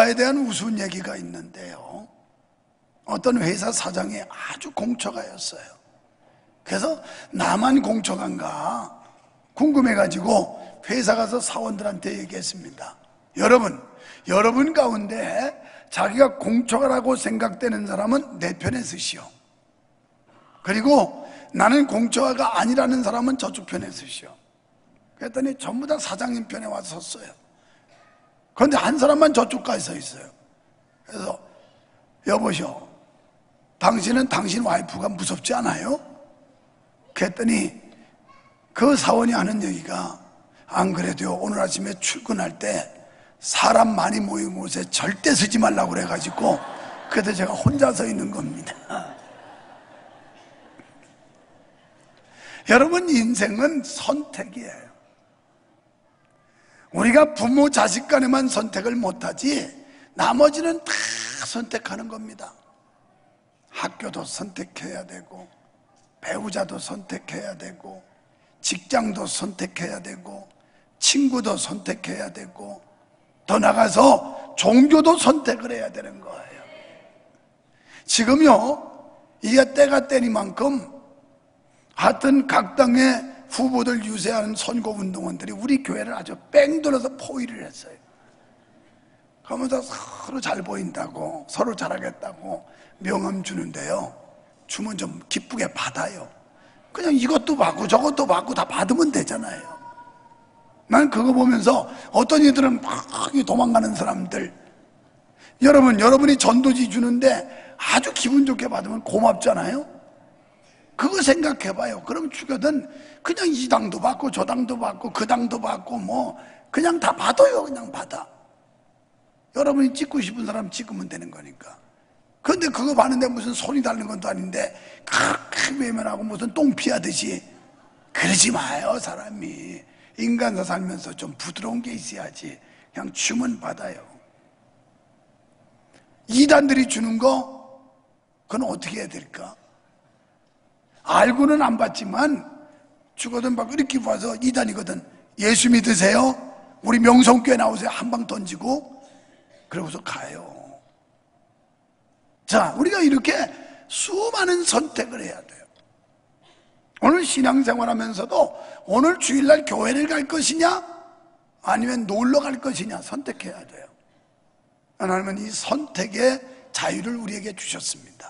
공처에 대한 우스운 얘기가 있는데요, 어떤 회사 사장이 아주 공처가였어요. 그래서 나만 공처간가 궁금해가지고 회사 가서 사원들한테 얘기했습니다. 여러분 가운데 자기가 공처가라고 생각되는 사람은 내 편에 서시오. 그리고 나는 공처가가 아니라는 사람은 저쪽 편에 서시오. 그랬더니 전부 다 사장님 편에 와서 섰어요. 그런데 한 사람만 저쪽까지 서 있어요. 그래서 여보시오, 당신은 당신 와이프가 무섭지 않아요? 그랬더니 그 사원이 하는 얘기가, 안 그래도요, 오늘 아침에 출근할 때 사람 많이 모인 곳에 절대 서지 말라고 그래가지고 그래도 제가 혼자 서 있는 겁니다. 여러분, 인생은 선택이에요. 우리가 부모 자식 간에만 선택을 못하지 나머지는 다 선택하는 겁니다. 학교도 선택해야 되고, 배우자도 선택해야 되고, 직장도 선택해야 되고, 친구도 선택해야 되고, 더 나가서 종교도 선택을 해야 되는 거예요. 지금요, 이게 때가 때니만큼 하여튼 각 당의 후보들 유세하는 선거운동원들이 우리 교회를 아주 뺑 돌아서 포위를 했어요. 그러면서 서로 잘 보인다고, 서로 잘하겠다고 명함 주는데요, 주면 좀 기쁘게 받아요. 그냥 이것도 받고 저것도 받고 다 받으면 되잖아요. 난 그거 보면서 어떤 이들은 막 도망가는 사람들, 여러분이 전도지 주는데 아주 기분 좋게 받으면 고맙잖아요. 그거 생각해봐요. 그럼 죽여든 그냥 이 당도 받고 저 당도 받고 그 당도 받고 뭐 그냥 다 받아요. 그냥 받아. 여러분이 찍고 싶은 사람 찍으면 되는 거니까. 그런데 그거 받는데 무슨 손이 닳는 것도 아닌데 그렇게 외면하고 무슨 똥 피하듯이 그러지 마요. 사람이 인간사 살면서 좀 부드러운 게 있어야지. 그냥 주면 받아요. 이단들이 주는 거, 그건 어떻게 해야 될까? 알고는 안 받지만 죽어든 막 이렇게 봐서 이단이거든. 예수 믿으세요? 우리 명성교회 나오세요? 한 방 던지고 그러고서 가요. 자, 우리가 이렇게 수많은 선택을 해야 돼요. 오늘 신앙생활 하면서도 오늘 주일날 교회를 갈 것이냐 아니면 놀러 갈 것이냐 선택해야 돼요. 하나님은 이 선택의 자유를 우리에게 주셨습니다.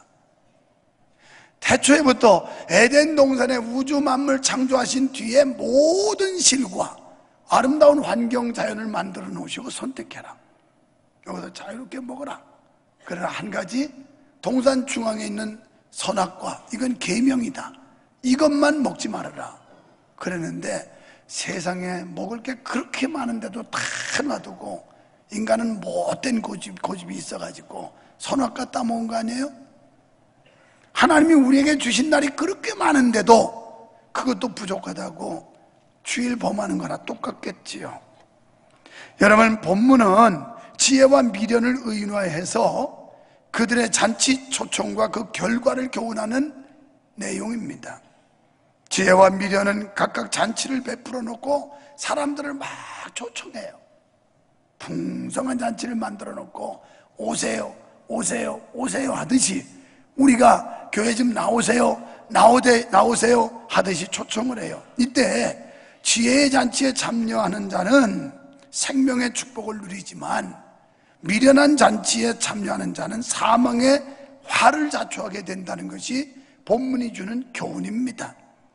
태초에부터 에덴 동산에 우주 만물 창조하신 뒤에 모든 실과 아름다운 환경 자연을 만들어 놓으시고 선택해라. 여기서 자유롭게 먹어라. 그러나 한 가지, 동산 중앙에 있는 선악과, 이건 계명이다. 이것만 먹지 말아라. 그랬는데 세상에 먹을 게 그렇게 많은데도 다 놔두고 인간은 못된 고집이 있어가지고 선악과 따먹은 거 아니에요? 하나님이 우리에게 주신 날이 그렇게 많은데도 그것도 부족하다고 주일 범하는 거나 똑같겠지요. 여러분, 본문은 지혜와 미련을 의인화해서 그들의 잔치 초청과 그 결과를 교훈하는 내용입니다. 지혜와 미련은 각각 잔치를 베풀어 놓고 사람들을 막 초청해요. 풍성한 잔치를 만들어 놓고 오세요, 오세요, 오세요 하듯이 우리가 교회 좀 나오세요, 나오세요 하듯이 초청을 해요. 이때 지혜의 잔치에 참여하는 자는 생명의 축복을 누리지만 미련한 잔치에 참여하는 자는 사망의 화를 자초하게 된다는 것이 본문이 주는 교훈입니다.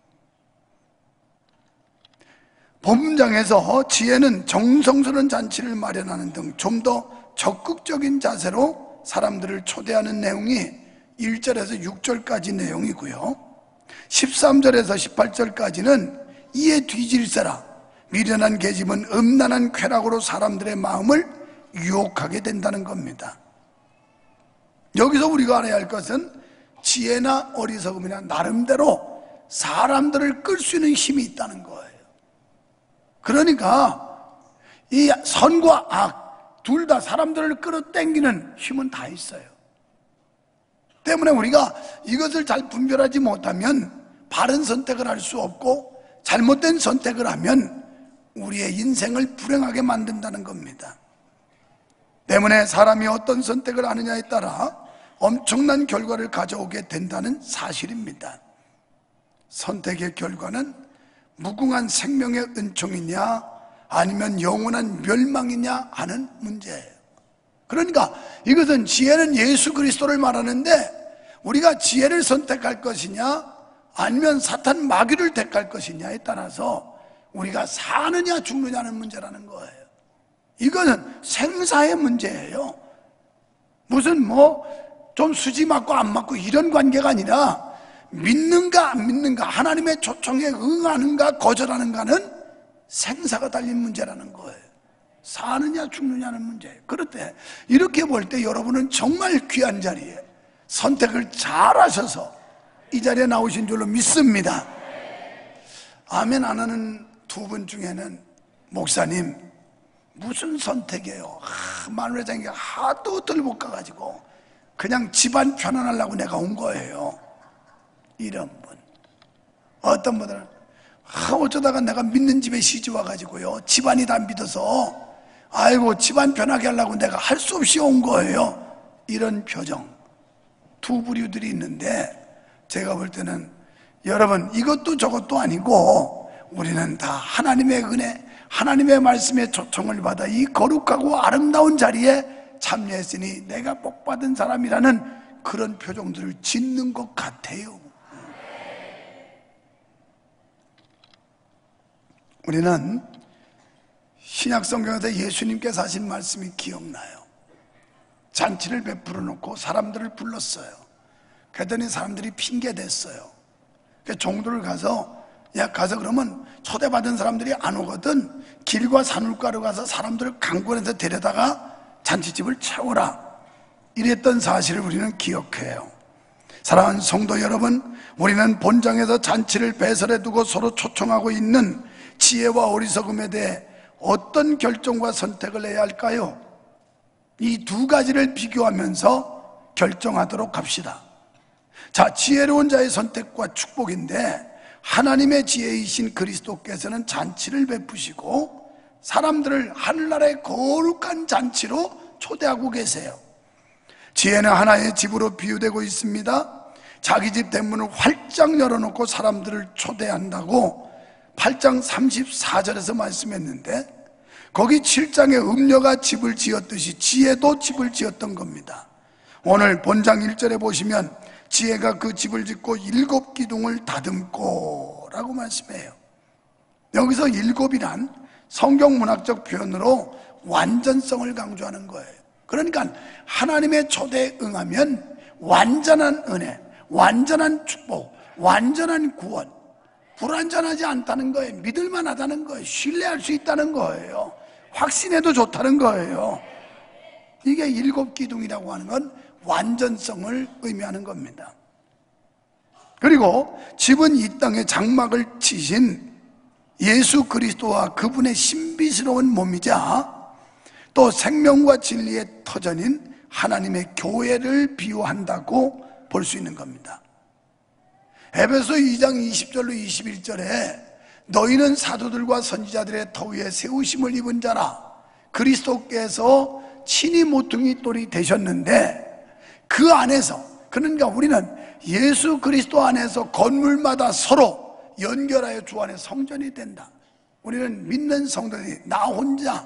본문장에서 지혜는 정성스러운 잔치를 마련하는 등 좀 더 적극적인 자세로 사람들을 초대하는 내용이 1절에서 6절까지 내용이고요, 13절에서 18절까지는 이에 뒤질세라, 미련한 계집은 음란한 쾌락으로 사람들의 마음을 유혹하게 된다는 겁니다. 여기서 우리가 알아야 할 것은 지혜나 어리석음이나 나름대로 사람들을 끌 수 있는 힘이 있다는 거예요. 그러니까 이 선과 악 둘 다 사람들을 끌어당기는 힘은 다 있어요. 때문에 우리가 이것을 잘 분별하지 못하면 바른 선택을 할 수 없고 잘못된 선택을 하면 우리의 인생을 불행하게 만든다는 겁니다. 때문에 사람이 어떤 선택을 하느냐에 따라 엄청난 결과를 가져오게 된다는 사실입니다. 선택의 결과는 무궁한 생명의 은총이냐 아니면 영원한 멸망이냐 하는 문제예요. 그러니까 이것은 지혜는 예수 그리스도를 말하는데 우리가 지혜를 선택할 것이냐 아니면 사탄 마귀를 택할 것이냐에 따라서 우리가 사느냐 죽느냐는 문제라는 거예요. 이거는 생사의 문제예요. 무슨 좀 수지 맞고 안 맞고 이런 관계가 아니라 믿는가 안 믿는가, 하나님의 초청에 응하는가 거절하는가는 생사가 달린 문제라는 거예요. 사느냐 죽느냐는 문제예요. 그럴 때 이렇게 볼 때 여러분은 정말 귀한 자리에 선택을 잘 하셔서 이 자리에 나오신 줄로 믿습니다. 아멘 안 하는 두 분 중에는 목사님 무슨 선택이에요? 마누라장이 하도 들못 가가지고 그냥 집안 편안하려고 내가 온 거예요. 이런 분. 어떤 분들은 어쩌다가 내가 믿는 집에 시집 와가지고요 집안이 다 믿어서 아이고 집안 편하게 하려고 내가 할 수 없이 온 거예요. 이런 표정 두 부류들이 있는데 제가 볼 때는 여러분 이것도 저것도 아니고 우리는 다 하나님의 은혜 하나님의 말씀에 초청을 받아 이 거룩하고 아름다운 자리에 참여했으니 내가 복받은 사람이라는 그런 표정들을 짓는 것 같아요. 우리는 신약성경에서 예수님께서 하신 말씀이 기억나요. 잔치를 베풀어 놓고 사람들을 불렀어요. 그랬더니 사람들이 핑계댔어요. 종들을 가서 그러면 초대받은 사람들이 안 오거든 길과 산울가로 가서 사람들을 강권해서 데려다가 잔치집을 채우라 이랬던 사실을 우리는 기억해요. 사랑하는 성도 여러분, 우리는 본장에서 잔치를 배설해 두고 서로 초청하고 있는 지혜와 어리석음에 대해 어떤 결정과 선택을 해야 할까요? 이 두 가지를 비교하면서 결정하도록 합시다. 자, 지혜로운 자의 선택과 축복인데 하나님의 지혜이신 그리스도께서는 잔치를 베푸시고 사람들을 하늘나라의 거룩한 잔치로 초대하고 계세요. 지혜는 하나의 집으로 비유되고 있습니다. 자기 집 대문을 활짝 열어놓고 사람들을 초대한다고 8장 34절에서 말씀했는데 거기 7장에 음녀가 집을 지었듯이 지혜도 집을 지었던 겁니다. 오늘 본장 1절에 보시면 지혜가 그 집을 짓고 7 기둥을 다듬고 라고 말씀해요. 여기서 7이란 성경문학적 표현으로 완전성을 강조하는 거예요. 그러니까 하나님의 초대에 응하면 완전한 은혜, 완전한 축복, 완전한 구원, 불완전하지 않다는 거예요. 믿을만 하다는 거예요. 신뢰할 수 있다는 거예요. 확신해도 좋다는 거예요. 이게 7 기둥이라고 하는 건 완전성을 의미하는 겁니다. 그리고 집은 이 땅에 장막을 치신 예수 그리스도와 그분의 신비스러운 몸이자 또 생명과 진리의 터전인 하나님의 교회를 비유한다고 볼 수 있는 겁니다. 에베소 2장 20절로 21절에 너희는 사도들과 선지자들의 터 위에 세우심을 입은 자라 그리스도께서 친히 모퉁이 돌이 되셨는데 그 안에서 그러니까 우리는 예수 그리스도 안에서 건물마다 서로 연결하여 주 안에 성전이 된다. 우리는 믿는 성도들이 나 혼자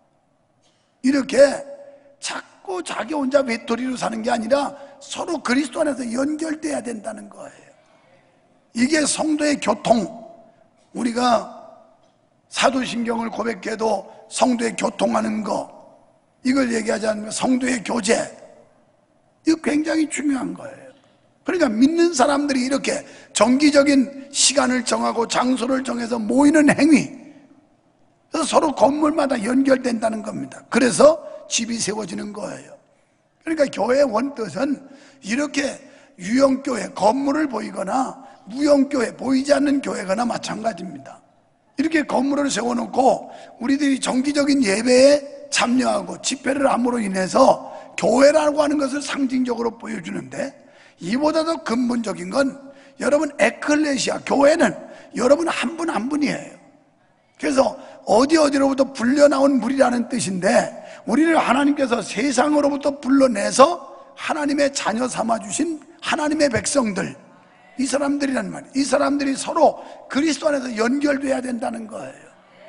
이렇게 자꾸 자기 혼자 외톨이로 사는 게 아니라 서로 그리스도 안에서 연결돼야 된다는 거예요. 이게 성도의 교통. 우리가 사도신경을 고백해도 성도의 교통하는 거 이걸 얘기하지 않으면 성도의 교제 이거 굉장히 중요한 거예요. 그러니까 믿는 사람들이 이렇게 정기적인 시간을 정하고 장소를 정해서 모이는 행위 그래서 서로 건물마다 연결된다는 겁니다. 그래서 집이 세워지는 거예요. 그러니까 교회의 원뜻은 이렇게 유형교회 건물을 보이거나 무형교회 보이지 않는 교회거나 마찬가지입니다. 이렇게 건물을 세워놓고 우리들이 정기적인 예배에 참여하고 집회를 함으로 인해서 교회라고 하는 것을 상징적으로 보여주는데 이보다 더 근본적인 건 여러분 에클레시아 교회는 여러분 한 분 한 분이에요. 그래서 어디로부터 불려나온 물이라는 뜻인데, 우리를 하나님께서 세상으로부터 불러내서 하나님의 자녀 삼아주신 하나님의 백성들, 이 사람들이란 말이에요. 이 사람들이 서로 그리스도 안에서 연결돼야 된다는 거예요.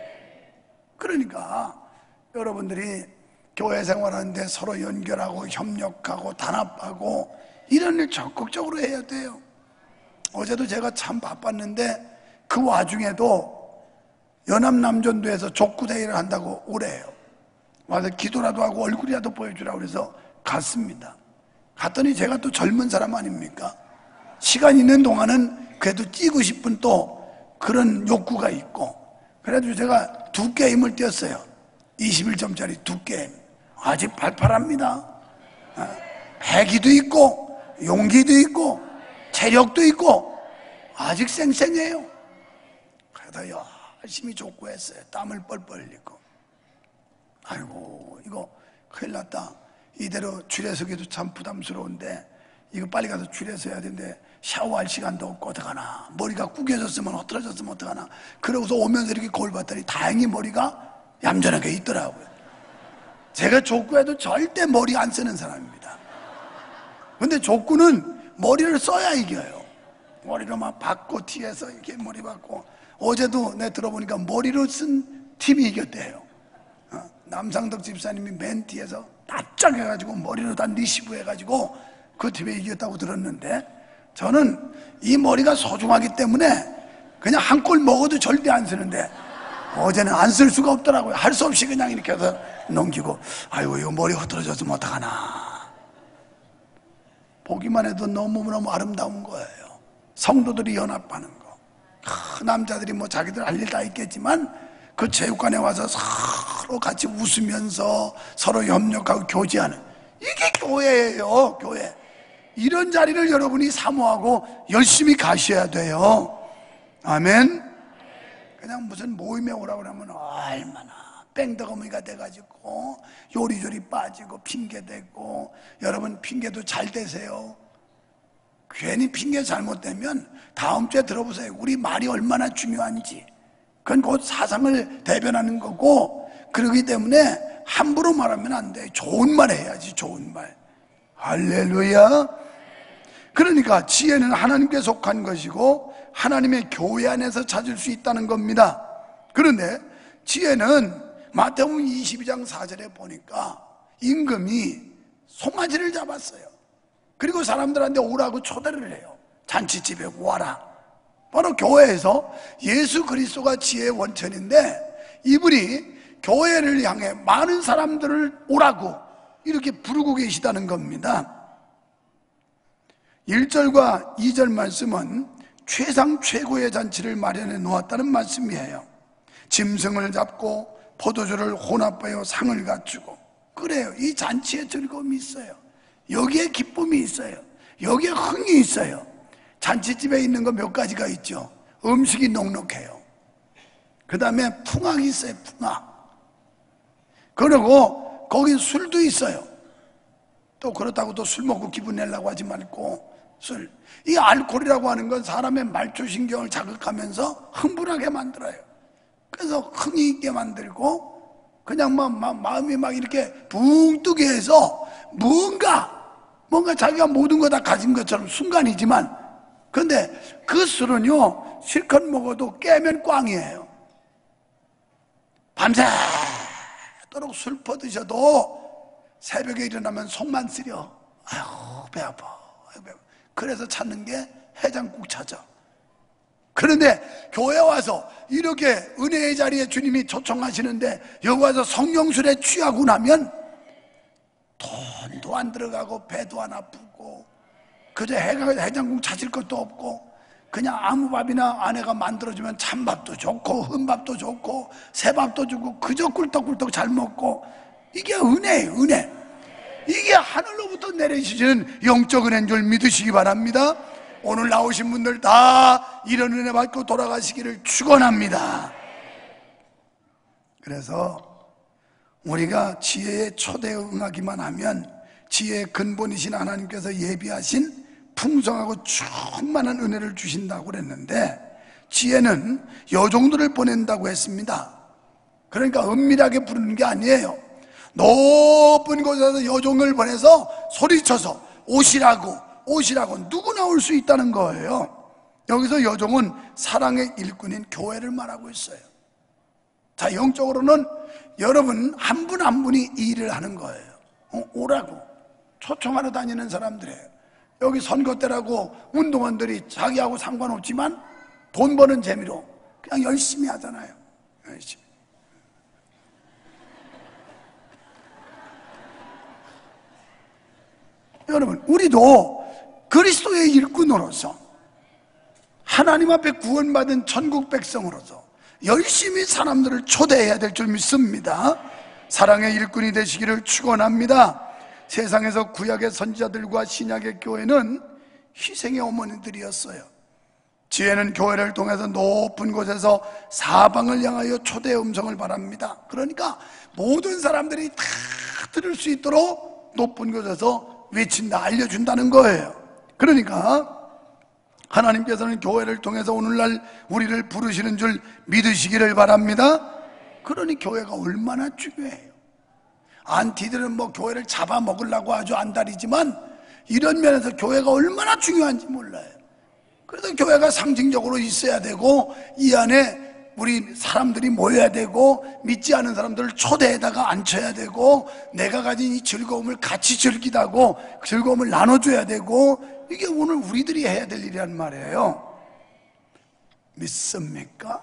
그러니까 여러분들이 교회 생활하는데 서로 연결하고 협력하고 단합하고 이런 일 적극적으로 해야 돼요. 어제도 제가 참 바빴는데 그 와중에도 연합남전도에서 족구대회를 한다고 오래요. 와서 기도라도 하고 얼굴이라도 보여주라고 그래서 갔습니다. 갔더니 제가 또 젊은 사람 아닙니까? 시간 있는 동안은 그래도 뛰고 싶은 또 그런 욕구가 있고, 그래가지고 제가 2게임을 뛰었어요. 21점짜리 2게임. 아직 팔팔합니다. 패기도 있고 용기도 있고 체력도 있고 아직 쌩쌩해요. 그래서 열심히 족구했어요. 땀을 뻘뻘 흘리고. 아이고, 이거 큰일 났다. 이대로 줄여서기도 참 부담스러운데 이거 빨리 가서 줄여서 해야 되는데 샤워할 시간도 없고 어떡하나, 머리가 구겨졌으면 흐트러졌으면 어떡하나. 그러고서 오면서 이렇게 거울 봤더니 다행히 머리가 얌전하게 있더라고요. 제가 족구해도 절대 머리 안 쓰는 사람입니다. 근데 족구는 머리를 써야 이겨요. 머리로 막 받고 뒤에서 이렇게 머리 받고. 어제도 내 들어보니까 머리로 쓴 팀이 이겼대요. 남상덕 집사님이 맨 뒤에서 납작 해가지고 머리로 다 리시브 해가지고 그 팀에 이겼다고 들었는데, 저는 이 머리가 소중하기 때문에 그냥 한 골 먹어도 절대 안 쓰는데 어제는 안 쓸 수가 없더라고요. 할 수 없이 그냥 이렇게 해서 넘기고, 아이고 이거 머리 흐트러졌으면 어떡하나. 보기만 해도 너무너무 아름다운 거예요. 성도들이 연합하는 거. 남자들이 뭐 자기들 할 일 다 있겠지만 그 체육관에 와서 서로 같이 웃으면서 서로 협력하고 교제하는, 이게 교회예요. 교회. 이런 자리를 여러분이 사모하고 열심히 가셔야 돼요. 아멘. 그냥 무슨 모임에 오라고 그러면 얼마나 뺑덕어미가 돼가지고 요리조리 빠지고 핑계대고. 여러분 핑계도 잘 대세요. 괜히 핑계 잘못되면 다음 주에 들어보세요. 우리 말이 얼마나 중요한지. 그건 곧 사상을 대변하는 거고, 그러기 때문에 함부로 말하면 안 돼. 좋은 말 해야지. 좋은 말. 할렐루야. 그러니까 지혜는 하나님께 속한 것이고 하나님의 교회 안에서 찾을 수 있다는 겁니다. 그런데 지혜는 마태복음 22장 4절에 보니까 임금이 송아지를 잡았어요. 그리고 사람들한테 오라고 초대를 해요. 잔치집에 와라. 바로 교회에서 예수 그리스도가 지혜의 원천인데, 이분이 교회를 향해 많은 사람들을 오라고 이렇게 부르고 계시다는 겁니다. 1절과 2절 말씀은 최상 최고의 잔치를 마련해 놓았다는 말씀이에요. 짐승을 잡고 포도주를 혼합하여 상을 갖추고. 그래요. 이 잔치에 즐거움이 있어요. 여기에 기쁨이 있어요. 여기에 흥이 있어요. 잔치집에 있는 거 몇 가지가 있죠. 음식이 넉넉해요. 그 다음에 풍악이 있어요. 풍악. 그리고 거긴 술도 있어요. 또 그렇다고 또 술 먹고 기분 내려고 하지 말고 술. 이 알코올이라고 하는 건 사람의 말초신경을 자극하면서 흥분하게 만들어요. 그래서 흥이 있게 만들고 그냥 마음이 막 이렇게 붕 뜨게 해서 뭔가 자기가 모든 거 다 가진 것처럼 순간이지만, 근데 그 술은요 실컷 먹어도 깨면 꽝이에요. 밤새도록 술 퍼드셔도 새벽에 일어나면 속만 쓰려. 아유 배 아파. 그래서 찾는 게 해장국 찾아. 그런데 교회 와서 이렇게 은혜의 자리에 주님이 초청하시는데 여기 와서 성령술에 취하고 나면 돈도 안 들어가고 배도 안 아프고 그저 해장국 찾을 것도 없고 그냥 아무 밥이나 아내가 만들어주면 찬밥도 좋고 흠밥도 좋고 새밥도 주고 그저 꿀떡꿀떡 잘 먹고. 이게 은혜예요. 은혜. 이게 하늘로부터 내리시는 영적 은혜인 줄 믿으시기 바랍니다. 오늘 나오신 분들 다 이런 은혜 받고 돌아가시기를 축원합니다. 그래서 우리가 지혜의 초대에 응하기만 하면 지혜의 근본이신 하나님께서 예비하신 풍성하고 충만한 은혜를 주신다고 그랬는데, 지혜는 여종들을 보낸다고 했습니다. 그러니까 은밀하게 부르는 게 아니에요. 높은 곳에서 여종을 보내서 소리쳐서 오시라고 누구나 올 수 있다는 거예요. 여기서 여종은 사랑의 일꾼인 교회를 말하고 있어요. 자, 영적으로는 여러분 한 분 한 분이 이 일을 하는 거예요. 오라고 초청하러 다니는 사람들이에요. 여기 선거 때라고 운동원들이 자기하고 상관없지만 돈 버는 재미로 그냥 열심히 하잖아요. 열심히. 여러분, 우리도 그리스도의 일꾼으로서 하나님 앞에 구원받은 천국 백성으로서 열심히 사람들을 초대해야 될 줄 믿습니다. 사랑의 일꾼이 되시기를 축원합니다. 세상에서 구약의 선지자들과 신약의 교회는 희생의 어머니들이었어요. 지혜는 교회를 통해서 높은 곳에서 사방을 향하여 초대의 음성을 바랍니다. 그러니까 모든 사람들이 다 들을 수 있도록 높은 곳에서 외친다, 알려준다는 거예요. 그러니까 하나님께서는 교회를 통해서 오늘날 우리를 부르시는 줄 믿으시기를 바랍니다. 그러니 교회가 얼마나 중요해요. 안티들은 뭐 교회를 잡아먹으려고 아주 안달이지만 이런 면에서 교회가 얼마나 중요한지 몰라요. 그래서 교회가 상징적으로 있어야 되고 이 안에 우리 사람들이 모여야 되고 믿지 않은 사람들을 초대에다가 앉혀야 되고 내가 가진 이 즐거움을 같이 즐기다고 즐거움을 나눠줘야 되고 이게 오늘 우리들이 해야 될 일이란 말이에요. 믿습니까?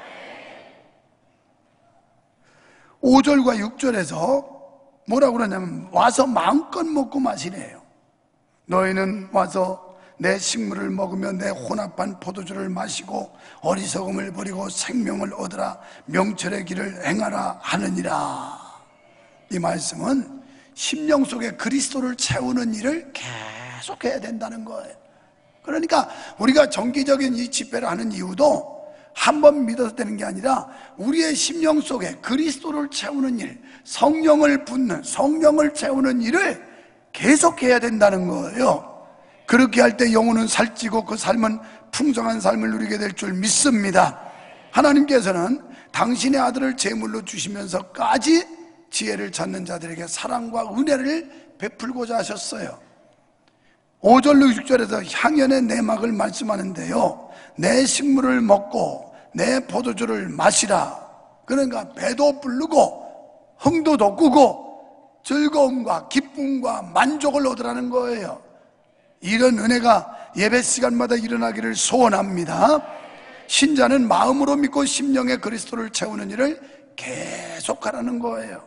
5절과 6절에서 뭐라고 그러냐면 와서 마음껏 먹고 마시래요. 너희는 와서 내 식물을 먹으며 내 혼합한 포도주를 마시고 어리석음을 버리고 생명을 얻으라. 명철의 길을 행하라 하느니라. 이 말씀은 심령 속에 그리스도를 채우는 일을 계속해야 된다는 거예요. 그러니까 우리가 정기적인 이 집회를 하는 이유도 한 번 믿어서 되는 게 아니라 우리의 심령 속에 그리스도를 채우는 일, 성령을 붓는, 성령을 채우는 일을 계속해야 된다는 거예요. 그렇게 할 때 영혼은 살찌고 그 삶은 풍성한 삶을 누리게 될 줄 믿습니다. 하나님께서는 당신의 아들을 제물로 주시면서까지 지혜를 찾는 자들에게 사랑과 은혜를 베풀고자 하셨어요. 5절로 6절에서 향연의 내막을 말씀하는데요, 내 식물을 먹고 내 포도주를 마시라. 그러니까 배도 부르고 흥도 돋구고 즐거움과 기쁨과 만족을 얻으라는 거예요. 이런 은혜가 예배 시간마다 일어나기를 소원합니다. 신자는 마음으로 믿고 심령의 그리스도를 채우는 일을 계속하라는 거예요.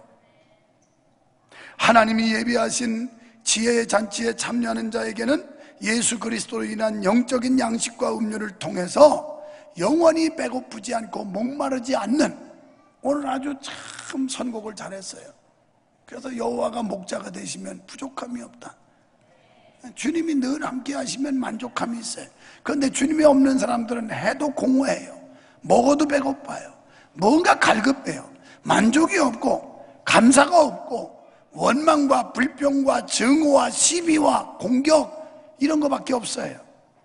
하나님이 예비하신 지혜의 잔치에 참여하는 자에게는 예수 그리스도로 인한 영적인 양식과 음료를 통해서 영원히 배고프지 않고 목마르지 않는, 오늘 아주 참 선곡을 잘했어요. 그래서 여호와가 목자가 되시면 부족함이 없다. 주님이 늘 함께 하시면 만족함이 있어요. 그런데 주님이 없는 사람들은 해도 공허해요. 먹어도 배고파요. 뭔가 갈급해요. 만족이 없고 감사가 없고 원망과 불평과 증오와 시비와 공격, 이런 거밖에 없어요.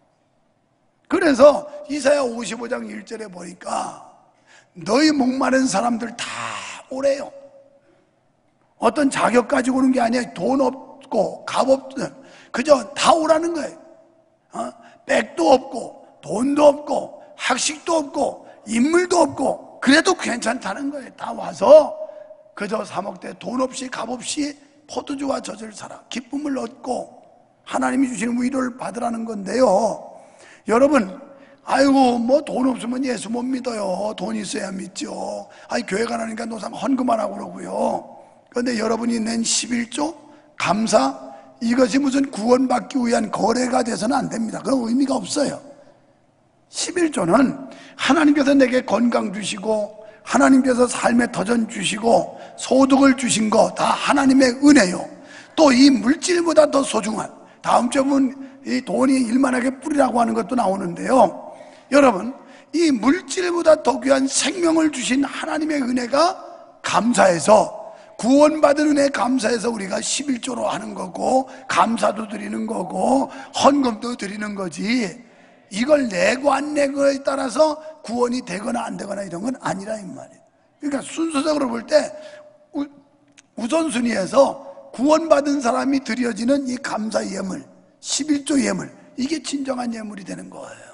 그래서 이사야 55장 1절에 보니까 너희 목마른 사람들 다 오래요. 어떤 자격 가지고 오는 게 아니에요. 돈 없고 값 없는, 그저 다 오라는 거예요. 백도 없고 돈도 없고 학식도 없고 인물도 없고 그래도 괜찮다는 거예요. 다 와서 그저 사 먹되 돈 없이 값 없이 포도주와 젖을 사라. 기쁨을 얻고 하나님이 주시는 위로를 받으라는 건데요. 여러분, 아이고 뭐 돈 없으면 예수 못 믿어요. 돈 있어야 믿죠. 아니 교회 가라니까 노상 헌금하라고 그러고요. 그런데 여러분이 낸 11조 감사, 이것이 무슨 구원받기 위한 거래가 돼서는 안 됩니다. 그건 의미가 없어요. 11조는 하나님께서 내게 건강 주시고 하나님께서 삶의 터전 주시고 소득을 주신 거 다 하나님의 은혜요. 또 이 물질보다 더 소중한, 다음 주에 보면 이 돈이 일만하게 뿌리라고 하는 것도 나오는데요. 여러분, 이 물질보다 더 귀한 생명을 주신 하나님의 은혜가 감사해서, 구원받은 은혜에 감사해서 우리가 11조로 하는 거고 감사도 드리는 거고 헌금도 드리는 거지, 이걸 내고 안 내고에 따라서 구원이 되거나 안 되거나 이런 건 아니라 이 말이에요. 그러니까 순서적으로 볼 때 우선순위에서 구원받은 사람이 드려지는 이 감사 예물, 11조 예물, 이게 진정한 예물이 되는 거예요.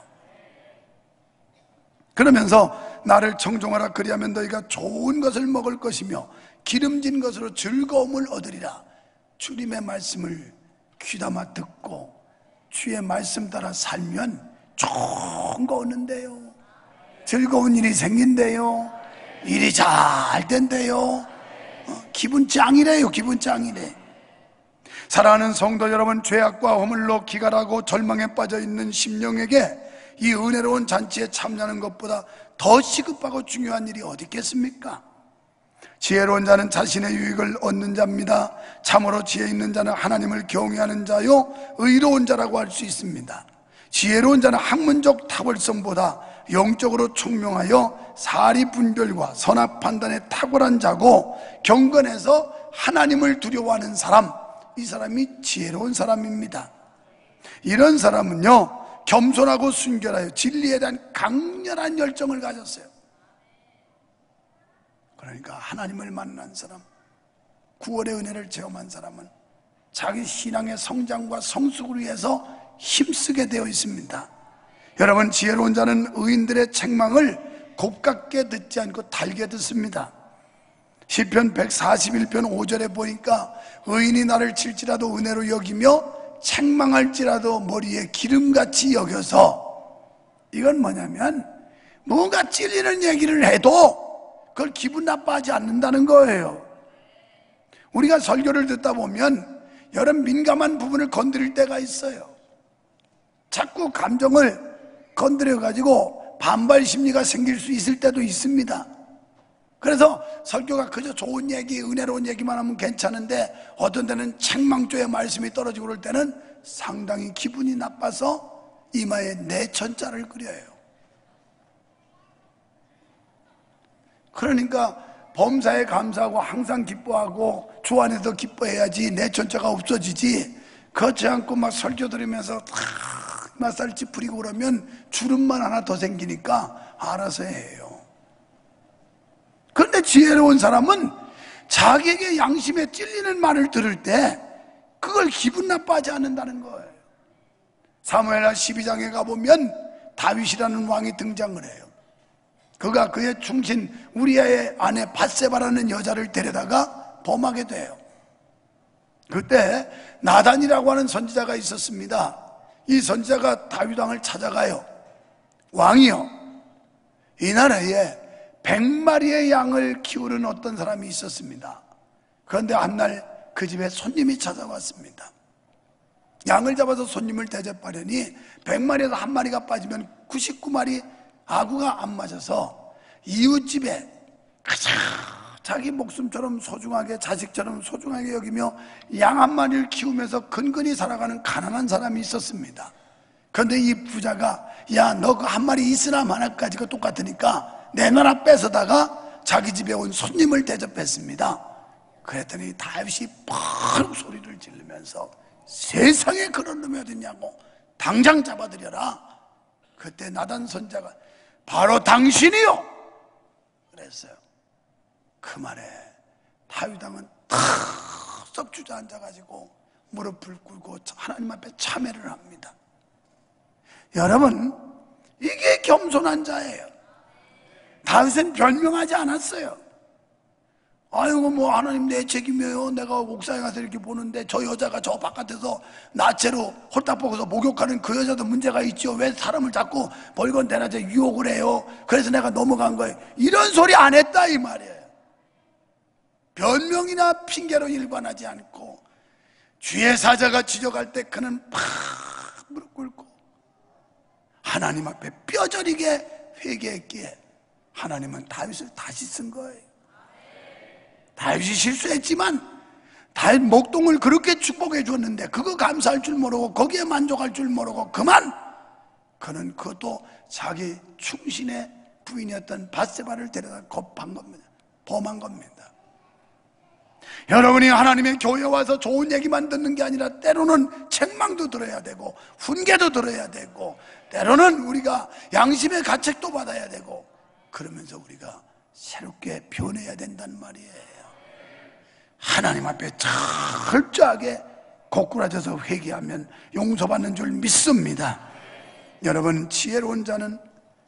그러면서 나를 청종하라, 그리하면 너희가 좋은 것을 먹을 것이며 기름진 것으로 즐거움을 얻으리라. 주님의 말씀을 귀담아 듣고 주의 말씀 따라 살면 좋은 거 얻는데요, 즐거운 일이 생긴대요, 일이 잘 된대요, 기분 짱이래요. 기분 짱이래. 사랑하는 성도 여러분, 죄악과 허물로 기갈하고 절망에 빠져 있는 심령에게 이 은혜로운 잔치에 참여하는 것보다 더 시급하고 중요한 일이 어디 있겠습니까? 지혜로운 자는 자신의 유익을 얻는 자입니다. 참으로 지혜 있는 자는 하나님을 경외하는 자요 의로운 자라고 할 수 있습니다. 지혜로운 자는 학문적 탁월성보다 영적으로 총명하여 사리 분별과 선악 판단에 탁월한 자고, 경건해서 하나님을 두려워하는 사람, 이 사람이 지혜로운 사람입니다. 이런 사람은요, 겸손하고 순결하여 진리에 대한 강렬한 열정을 가졌어요. 그러니까 하나님을 만난 사람, 구원의 은혜를 체험한 사람은 자기 신앙의 성장과 성숙을 위해서 힘쓰게 되어 있습니다. 여러분, 지혜로운 자는 의인들의 책망을 곱깝게 듣지 않고 달게 듣습니다. 시편 141편 5절에 보니까 의인이 나를 칠지라도 은혜로 여기며 책망할지라도 머리에 기름같이 여겨서, 이건 뭐냐면 뭔가 찔리는 얘기를 해도 그걸 기분 나빠하지 않는다는 거예요. 우리가 설교를 듣다 보면 여러 민감한 부분을 건드릴 때가 있어요. 자꾸 감정을 건드려가지고 반발 심리가 생길 수 있을 때도 있습니다. 그래서 설교가 그저 좋은 얘기, 은혜로운 얘기만 하면 괜찮은데 어떤 때는 책망조의 말씀이 떨어지고 그럴 때는 상당히 기분이 나빠서 이마에 내천자를 그려요. 그러니까 범사에 감사하고 항상 기뻐하고 주 안에서 기뻐해야지 내천자가 없어지지, 그렇지 않고 막 설교 들으면서 맛살지 부리고 그러면 주름만 하나 더 생기니까 알아서 해요. 그런데 지혜로운 사람은 자기에게 양심에 찔리는 말을 들을 때 그걸 기분 나빠하지 않는다는 거예요. 사무엘하 12장에 가보면 다윗이라는 왕이 등장을 해요. 그가 그의 충신 우리아의 아내 밧세바라는 여자를 데려다가 범하게 돼요. 그때 나단이라고 하는 선지자가 있었습니다. 이 선지자가 다윗 왕을 찾아가요. 왕이요, 이 나라에 100마리의 양을 키우는 어떤 사람이 있었습니다. 그런데 한 날 그 집에 손님이 찾아왔습니다. 양을 잡아서 손님을 대접하려니 100마리에서 한 마리가 빠지면 99마리 아구가 안 맞아서 이웃집에 가장 자기 목숨처럼 소중하게, 자식처럼 소중하게 여기며 양 한 마리를 키우면서 근근히 살아가는 가난한 사람이 있었습니다. 그런데 이 부자가, 야, 너 그 한 마리 있으나 마나까지가 똑같으니까 내놔라 뺏어다가 자기 집에 온 손님을 대접했습니다. 그랬더니 다윗이 팍 소리를 지르면서 세상에 그런 놈이 어딨냐고, 당장 잡아들여라. 그때 나단 선자가 바로 당신이요 그랬어요. 그 말에 다윗 왕은 탁 주저앉아가지고 무릎을 꿇고 하나님 앞에 참회를 합니다. 여러분, 이게 겸손한 자예요. 다윗은 변명하지 않았어요. 아이고 뭐 하나님 내 책임이에요. 내가 옥상에 가서 이렇게 보는데 저 여자가 저 바깥에서 나체로 홀딱 벗어서 목욕하는 그 여자도 문제가 있죠. 왜 사람을 자꾸 벌건 대낮에 유혹을 해요. 그래서 내가 넘어간 거예요. 이런 소리 안 했다 이 말이에요. 변명이나 핑계로 일관하지 않고 주의 사자가 지적할 때 그는 팍 무릎 꿇고 하나님 앞에 뼈저리게 회개했기에 하나님은 다윗을 다시 쓴 거예요. 다윗이 실수했지만 다윗 목동을 그렇게 축복해 줬는데 그거 감사할 줄 모르고 거기에 만족할 줄 모르고 그만, 그는 그것도 자기 충신의 부인이었던 밧세바를 데려다 겁한 겁니다. 범한 겁니다. 여러분이 하나님의 교회에 와서 좋은 얘기만 듣는 게 아니라 때로는 책망도 들어야 되고 훈계도 들어야 되고 때로는 우리가 양심의 가책도 받아야 되고, 그러면서 우리가 새롭게 변해야 된단 말이에요. 하나님 앞에 철저하게 고꾸라져서 회개하면 용서받는 줄 믿습니다. 여러분, 지혜로운 자는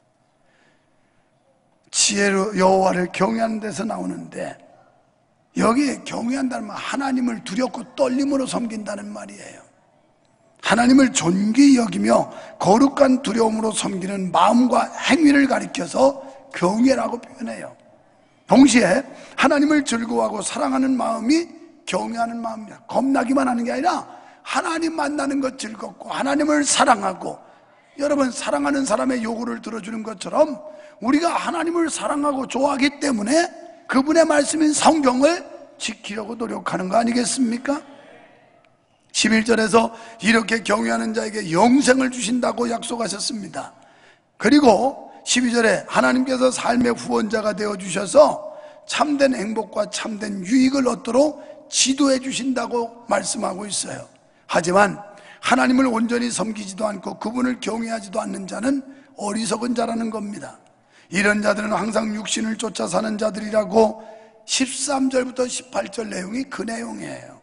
지혜로 여호와를 경외하는 데서 나오는데, 여기에 경외한다는 말, 하나님을 두렵고 떨림으로 섬긴다는 말이에요. 하나님을 존귀히 여기며 거룩한 두려움으로 섬기는 마음과 행위를 가리켜서 경외라고 표현해요. 동시에 하나님을 즐거워하고 사랑하는 마음이 경외하는 마음이야. 겁나기만 하는 게 아니라 하나님 만나는 것 즐겁고 하나님을 사랑하고, 여러분, 사랑하는 사람의 요구를 들어주는 것처럼 우리가 하나님을 사랑하고 좋아하기 때문에 그분의 말씀인 성경을 지키려고 노력하는 거 아니겠습니까? 11절에서 이렇게 경외하는 자에게 영생을 주신다고 약속하셨습니다. 그리고 12절에 하나님께서 삶의 후원자가 되어주셔서 참된 행복과 참된 유익을 얻도록 지도해 주신다고 말씀하고 있어요. 하지만 하나님을 온전히 섬기지도 않고 그분을 경외하지도 않는 자는 어리석은 자라는 겁니다. 이런 자들은 항상 육신을 쫓아 사는 자들이라고 13절부터 18절 내용이 그 내용이에요.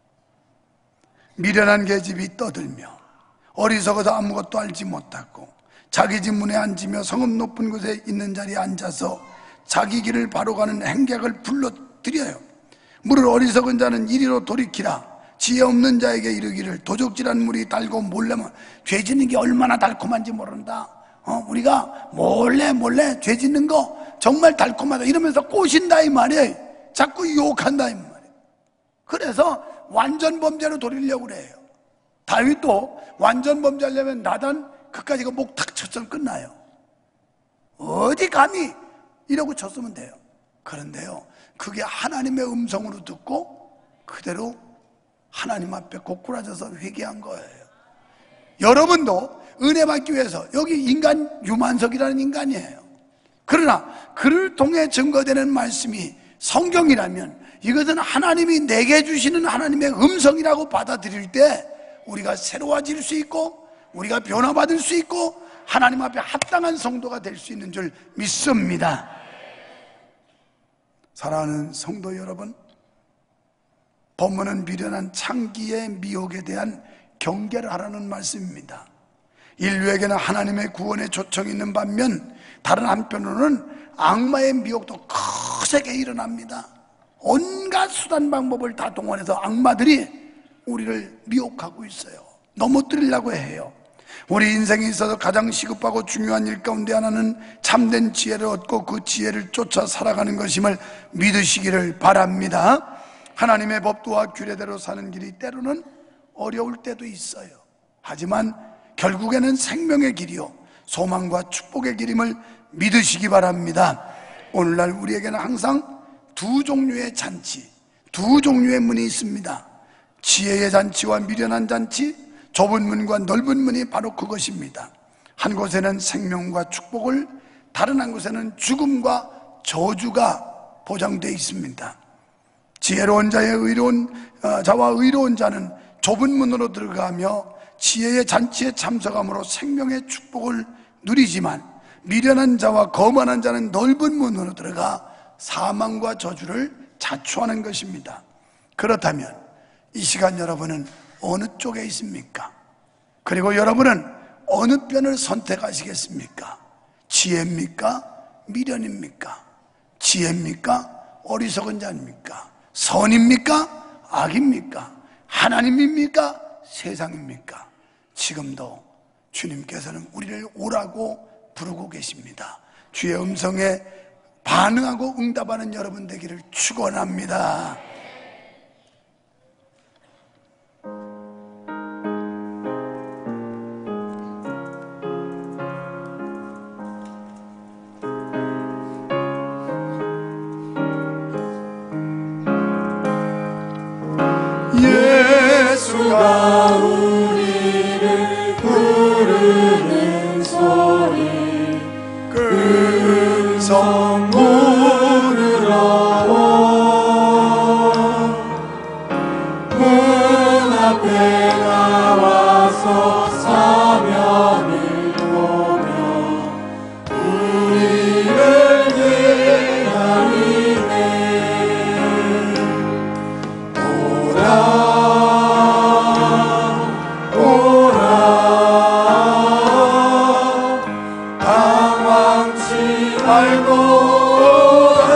미련한 계집이 떠들며 어리석어서 아무것도 알지 못하고 자기 집 문에 앉으며 성읍 높은 곳에 있는 자리에 앉아서 자기 길을 바로 가는 행객을 불러들여요. 물을 어리석은 자는 이리로 돌이키라. 지혜 없는 자에게 이르기를 도적질한 물이 달고 몰래면, 죄 짓는 게 얼마나 달콤한지 모른다. 우리가 몰래 죄 짓는 거 정말 달콤하다 이러면서 꼬신다 이 말이에요. 자꾸 유혹한다 이 말이에요. 그래서 완전 범죄로 돌리려고 그래요. 다윗도 완전 범죄하려면 나단 그까지가 목 탁 쳤으면 끝나요. 어디 감히 이러고 쳤으면 돼요. 그런데요, 그게 하나님의 음성으로 듣고 그대로 하나님 앞에 고꾸라져서 회개한 거예요. 여러분도 은혜 받기 위해서, 여기 인간 유만석이라는 인간이에요. 그러나 그를 통해 증거되는 말씀이 성경이라면 이것은 하나님이 내게 주시는 하나님의 음성이라고 받아들일 때 우리가 새로워질 수 있고 우리가 변화받을 수 있고 하나님 앞에 합당한 성도가 될 수 있는 줄 믿습니다. 사랑하는 성도 여러분, 본문은 미련한 창기의 미혹에 대한 경계를 하라는 말씀입니다. 인류에게는 하나님의 구원의 초청이 있는 반면 다른 한편으로는 악마의 미혹도 거세게 일어납니다. 온갖 수단 방법을 다 동원해서 악마들이 우리를 미혹하고 있어요. 넘어뜨리려고 해요. 우리 인생에 있어서 가장 시급하고 중요한 일 가운데 하나는 참된 지혜를 얻고 그 지혜를 쫓아 살아가는 것임을 믿으시기를 바랍니다. 하나님의 법도와 규례대로 사는 길이 때로는 어려울 때도 있어요. 하지만 결국에는 생명의 길이요 소망과 축복의 길임을 믿으시기 바랍니다. 오늘날 우리에게는 항상 두 종류의 잔치, 두 종류의 문이 있습니다. 지혜의 잔치와 미련한 잔치, 좁은 문과 넓은 문이 바로 그것입니다. 한 곳에는 생명과 축복을, 다른 한 곳에는 죽음과 저주가 보장되어 있습니다. 지혜로운 자와 의로운 자는 좁은 문으로 들어가며 지혜의 잔치에 참석함으로 생명의 축복을 누리지만, 미련한 자와 거만한 자는 넓은 문으로 들어가 사망과 저주를 자초하는 것입니다. 그렇다면 이 시간 여러분은 어느 쪽에 있습니까? 그리고 여러분은 어느 편을 선택하시겠습니까? 지혜입니까? 미련입니까? 지혜입니까? 어리석은 자입니까? 선입니까? 악입니까? 하나님입니까? 세상입니까? 지금도 주님께서는 우리를 오라고 부르고 계십니다. 주의 음성에 반응하고 응답하는 여러분 되기를 축원합니다. 예수가 우리를 부르는 소리, 그 음성 들어와 문 앞에 나와서 사면을 보며 우리를 말고 오라.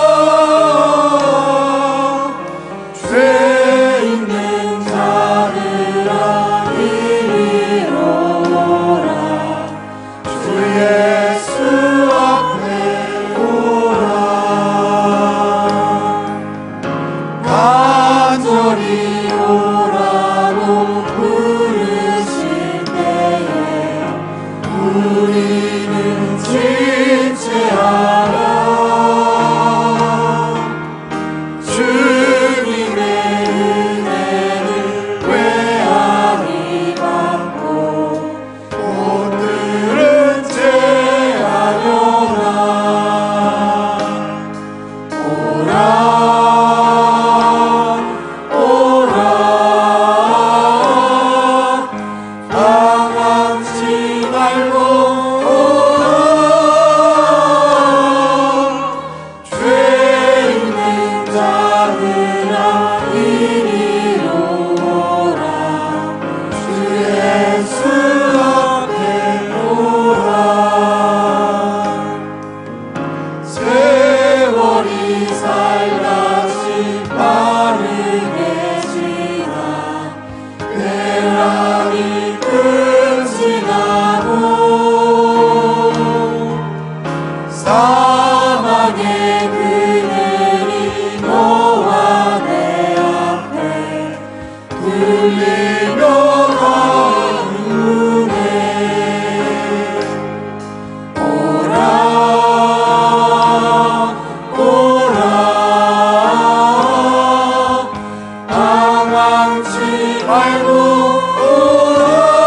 죄 있는 자들아 이리로 오라. 주 예수 앞에 오라. 간절히 오라고 부르실 때에 우리는 진채하라. 주님의 은혜를 외아리 받고 옷들은 제하려나. 오라 오라 당황치 말고 오라. 죄 있는 자들아 이리로 오라. 주 예수 앞에 오라. 세월이 살같이 빠르게 지나 대란이 끝이 나고 사망의 그늘이 너와 내 앞에 들리며 가는네. 오라 오라 당황치 말고 오라.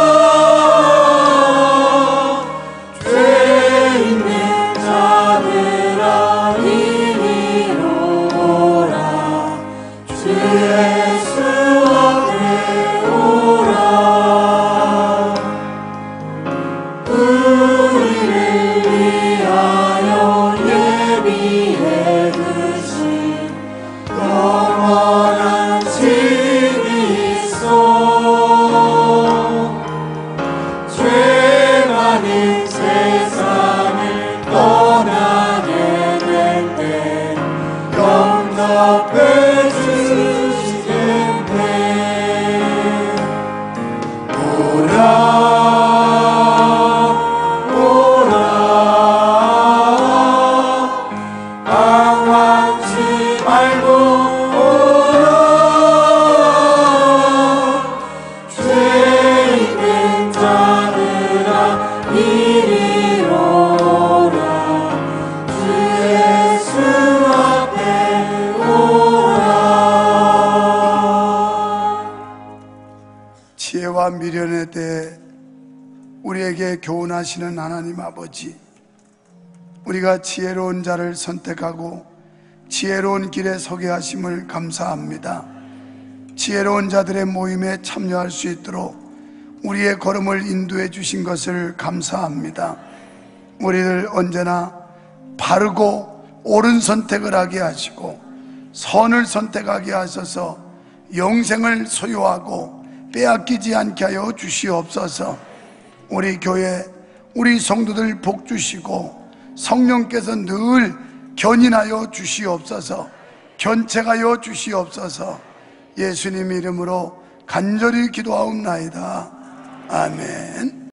죄 있는 자들아 이리로 오라. 주 예수 앞에 오라. 우리를 위하여 예비해 두신 영원한 집이 있어. 죄 많은 세상을 떠나게 될 때 영접해 주시겠네. 오라 오라 당황치 말고 오라. 죄 있는 자들아 이리로 오라. 주 예수 앞에 오라. 지혜와 미련의 때에 우리에게 교훈하시는 하나님 아버지, 우리가 지혜로운 자를 선택하고 지혜로운 길에 서게 하심을 감사합니다. 지혜로운 자들의 모임에 참여할 수 있도록 우리의 걸음을 인도해 주신 것을 감사합니다. 우리를 언제나 바르고 옳은 선택을 하게 하시고 선을 선택하게 하셔서 영생을 소유하고 빼앗기지 않게 하여 주시옵소서. 우리 교회, 우리 성도들 복 주시고 성령께서 늘 견인하여 주시옵소서. 견책하여 주시옵소서. 예수님 이름으로 간절히 기도하옵나이다. 아멘.